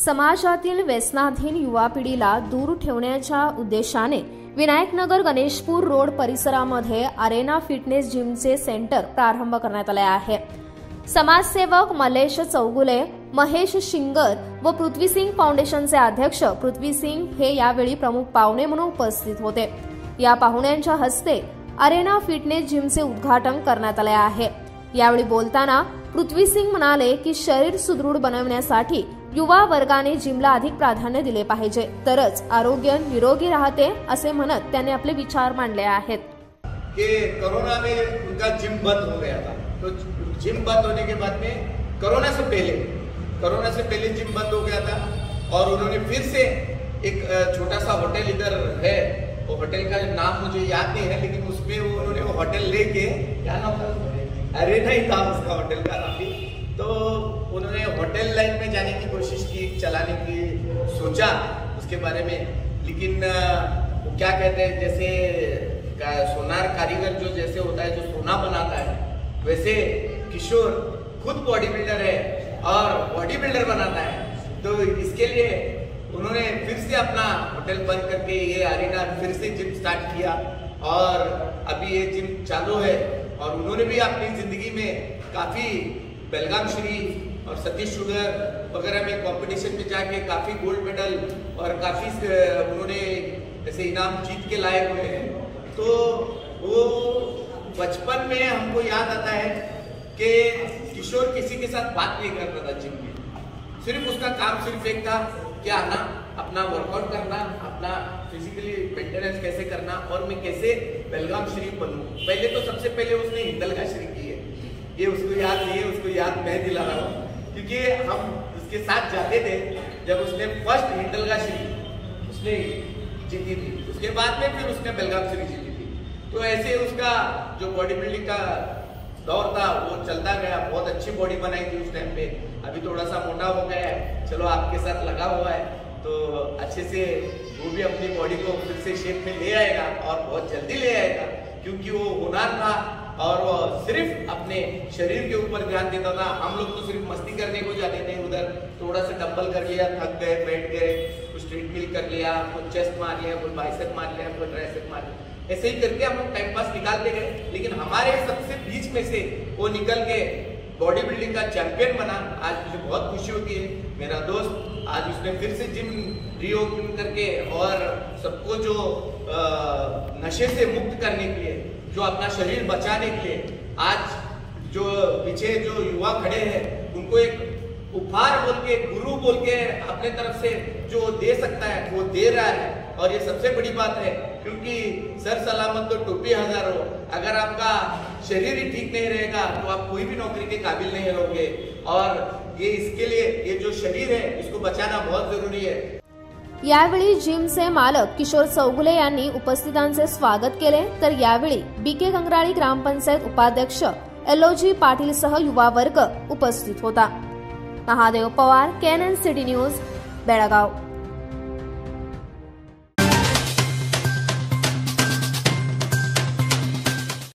समाजातील व्यसनाधीन युवा पिढीला दूर ठेवण्याच्या उद्देशाने विनायकनगर गणेशपूर रोड परिसरामध्ये अरेना फिटनेस जिमचे सेंटर प्रारंभ करण्यात आले आहे। समाजसेवक मलेश चौगुले, महेश शिंगर व पृथ्वीसिंग फाउंडेशनचे अध्यक्ष पृथ्वीसिंग हे यावेळी प्रमुख पाहुणे म्हणून उपस्थित होते। या पाहुण्यांच्या हस्ते अरेना फिटनेस जिमचे उद्घाटन करण्यात आले आहे। यावेळी बोलताना पृथ्वीसिंग म्हणाले की शरीर सुदृढ बनवण्यासाठी युवा वर्गाने जिमला अधिक प्राधान्य दिले पाहिजे, तरच आरोग्य निरोगी राहते असे म्हणत त्यांनी आपले विचार मांडले आहेत। कि कोरोना में उनका जिम बंद हो गया था, तो जिम बंद होने के बाद में कोरोना से पहले जिम बंद हो गया था और उन्होंने फिर से एक छोटा सा होटल इधर है, वो होटल का नाम मुझे याद नहीं है, लेकिन उसमें उन्होंने वो होटल लेके, क्या नाम था, अरेना ही था उसका होटल का नाम भी, तो उन्होंने होटल लाइन में जाने की कोशिश की, चलाने की सोचा उसके बारे में, लेकिन वो क्या कहते हैं, जैसे सोनार कारीगर जो जैसे होता है, जो सोना बनाता है, वैसे किशोर खुद बॉडी बिल्डर है और बॉडी बिल्डर बनाता है। तो इसके लिए उन्होंने फिर से अपना होटल बंद करके ये अरेना फिर से जिम स्टार्ट किया और अभी ये जिम चालू है। और उन्होंने भी अपनी जिंदगी में काफी बेलगाम शरीफ और सतीश शुगर वगैरह में कंपटीशन में जाके काफी गोल्ड मेडल और काफी उन्होंने ऐसे इनाम जीत के लाए हुए हैं। तो वो बचपन में हमको याद आता है कि किशोर किसी के साथ बात नहीं करता था जिम में, सिर्फ उसका काम सिर्फ एक था कि आना, अपना वर्कआउट करना, अपना फिजिकली मेंटेनेंस कैसे करना और मैं कैसे बेलगाम शरीफ बनूं। पहले तो सबसे पहले उसने हिंदलगा शरीफ की है, ये उसको याद नहीं है, उसको याद मैं दिला रहा हूँ, क्योंकि हम उसके साथ जाते थे जब उसने फर्स्ट हिंदलगा शरीफ उसने जीती थी, उसके बाद में फिर उसने बेलगाम शरीफ जीती थी। तो ऐसे उसका जो बॉडी बिल्डिंग का दौर था वो चलता गया, बहुत अच्छी बॉडी बनाई थी उस टाइम पे। अभी थोड़ा सा मोटा हो गया है, चलो आपके साथ लगा हुआ है, तो अच्छे से वो भी अपनी बॉडी को फिर से शेप में ले आएगा और बहुत जल्दी ले आएगा, क्योंकि वो हुनर था और वो सिर्फ अपने शरीर के ऊपर ध्यान देता था। हम लोग तो सिर्फ मस्ती करने को जाते थे, उधर थोड़ा सा डंबल कर लिया, थक गए, बैठ गए, कुछ ट्रेडमिल कर लिया, कुछ चेस्ट मार लिया, कोई बाइसेप मार लिया, कोई ट्राइसेप मार लिया, ऐसे ही करके हम लोग टाइम पास निकालते गए। लेकिन हमारे सबसे बीच में से वो निकल के बॉडी बिल्डिंग का चैंपियन बना। आज मुझे बहुत खुशी होती है, मेरा दोस्त आज उसने फिर से जिम रीओपन करके और सबको जो नशे से मुक्त करने के लिए, जो अपना शरीर बचाने के लिए, आज जो पीछे जो युवा खड़े हैं उनको एक उपहार बोल के, गुरु बोल के अपने तरफ से जो दे सकता है वो दे रहा है। और ये सबसे बड़ी बात है, क्योंकि सर सलामत तो टोपी हजार हो, अगर आपका शरीर ही ठीक नहीं रहेगा तो आप कोई भी नौकरी के काबिल नहीं रहोगे। और ये इसके लिए ये जो शरीर है इसको बचाना बहुत जरूरी है। यावेळी जिमचे मालक किशोर चौगुले यांनी उपस्थितांचे स्वागत केले, तर यावेळी बीके कंगराळी ग्रामपंचायत उपाध्यक्ष एलओजी पाटील सह युवा वर्ग उपस्थित होता। Mahadev Pawar, KNN city news, Belgaum.